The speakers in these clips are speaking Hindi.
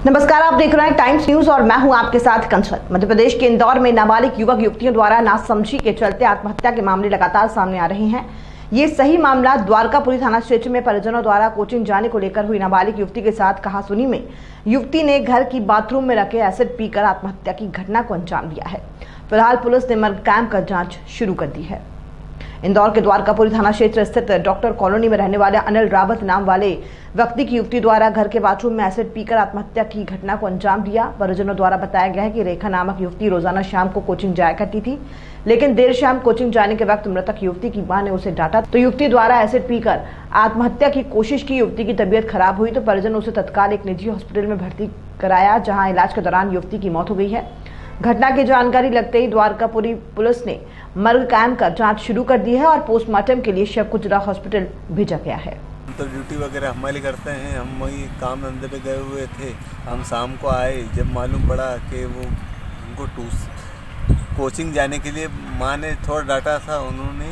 नमस्कार, आप देख रहे हैं टाइम्स न्यूज और मैं हूं आपके साथ कंचन। मध्य प्रदेश के इंदौर में नाबालिग युवक युवतियों द्वारा नासमझी के चलते आत्महत्या के मामले लगातार सामने आ रहे हैं। ये सही मामला द्वारकापुरी थाना क्षेत्र में परिजनों द्वारा कोचिंग जाने को लेकर हुई नाबालिग युवती के साथ कहासुनी में युवती ने घर की बाथरूम में रखे एसिड पीकर आत्महत्या की घटना को अंजाम दिया है। फिलहाल पुलिस ने मर्ग कैंप कर जाँच शुरू कर दी है। इंदौर के द्वारकापुरी थाना क्षेत्र स्थित डॉक्टर कॉलोनी में रहने वाले अनिल रावत नाम वाले व्यक्ति की युवती द्वारा घर के बाथरूम में एसिड पीकर आत्महत्या की घटना को अंजाम दिया। परिजनों द्वारा बताया गया है कि रेखा नामक युवती रोजाना शाम को कोचिंग जाया करती थी, लेकिन देर शाम कोचिंग जाने के वक्त मृतक युवती की मां ने उसे डांटा तो युवती द्वारा एसिड पीकर आत्महत्या की कोशिश की। युवती की तबीयत खराब हुई तो परिजन उसे तत्काल एक निजी हॉस्पिटल में भर्ती कराया, जहाँ इलाज के दौरान युवती की मौत हो गई है। घटना की जानकारी लगते ही द्वारकापुरी पुलिस ने मर्ग कैंप कर जांच शुरू कर दी है और पोस्टमार्टम के लिए शव को जिला हॉस्पिटल भेजा गया है। तो ड्यूटी वगैरह हमारी करते हैं, हम वही काम धंधे पे गए हुए थे। हम शाम को आए, जब मालूम पड़ा कि वो उनको कोचिंग जाने के लिए माँ ने थोड़ा डांटा था, उन्होंने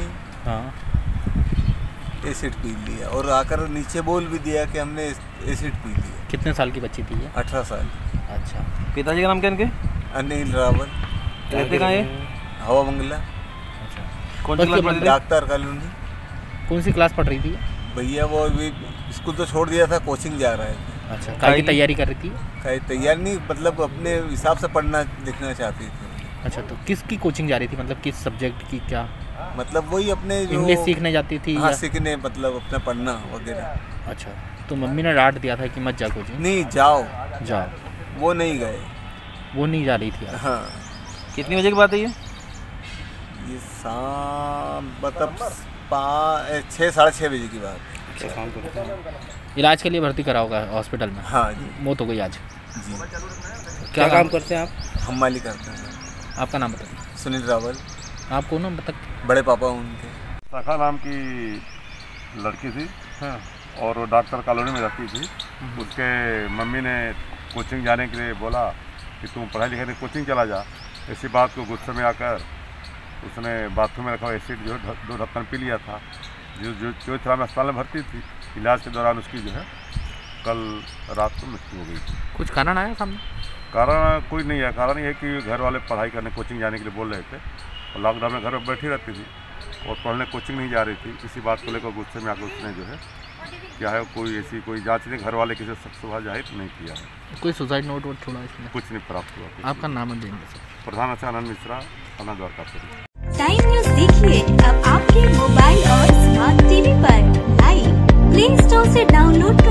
एसिड पी लिया और आकर नीचे बोल भी दिया कि हमने एसिड पी लिया। कितने साल की बच्ची थी ये? 18 साल। अच्छा, पिताजी का नाम क्या इनके? अनिल रावत। रहते कहाँ ये? हवा बंगला। अच्छा, कौन सी क्लास पढ़ रही थी? Doctor colony. कौन सी क्लास पढ़ रही थी? भैया वो अभी स्कूल तो छोड़ दिया था, कोचिंग जा रहा है। अच्छा, काय की तैयारी कर रही थी? काय तैयारी नहीं, मतलब अपने हिसाब से पढ़ना लिखना चाहती थी। अच्छा, तो किसकी कोचिंग जा रही थी? मतलब किस सब्जेक्ट की? क्या मतलब वही अपने इंग्लिश सीखने जाती थी? हाँ, सीखने, मतलब अपना पढ़ना वगैरह। अच्छा, तो मम्मी ने डांट दिया था कि मत जा कोचिंग? नहीं, जाओ। वो नहीं गए। वो नहीं जा रही थी? हाँ। कितनी बजे की बात है ये? ये शाम मतलब 6 साढ़े 6 बजे की बात। अच्छा, शाम को इलाज के लिए भर्ती करा होगा हॉस्पिटल में? हाँ जी। मौत हो गई आज जी। क्या काम करते हैं आप? हम माली करते हैं। आपका नाम बताइए। सुनील रावल। आप कौन नाम बता? बड़े पापा उनके। सखा नाम की लड़की थी। हाँ। और वो डॉक्टर कॉलोनी में रहती थी। उसके मम्मी ने कोचिंग जाने के लिए बोला कि तुम पढ़ाई लिखाई में कोचिंग चला जा। इसी बात को गुस्से में आकर उसने बाथरूम में रखा एसिड जो है 2 ढक्कन पी लिया था। जो थोड़ा में अस्पताल में भर्ती थी। इलाज के दौरान उसकी जो है कल रात को मृत्यु हो गई थी। कुछ कारण आया सामने? कारण कोई नहीं है। कारण ये है कि घर वाले पढ़ाई करने कोचिंग जाने के लिए बोल रहे थे और लॉकडाउन में घर में बैठी रहती थी और पढ़ने कोचिंग नहीं जा रही थी। इसी बात को लेकर गुस्से में आकर उसने जो है क्या है, कोई ऐसी कोई जांच नहीं, घर वाले किसी शख्स जाहिर नहीं किया है। कोई सुसाइड नोट वोट छोड़ा इसमें? कुछ नहीं प्राप्त हुआ। आपका नाम है? प्रधान आनंद मिश्रा, थाना द्वारकापुरी। टाइम न्यूज देखिए अब आपके मोबाइल और स्मार्ट टीवी पर लाइव प्ले स्टोर से डाउनलोड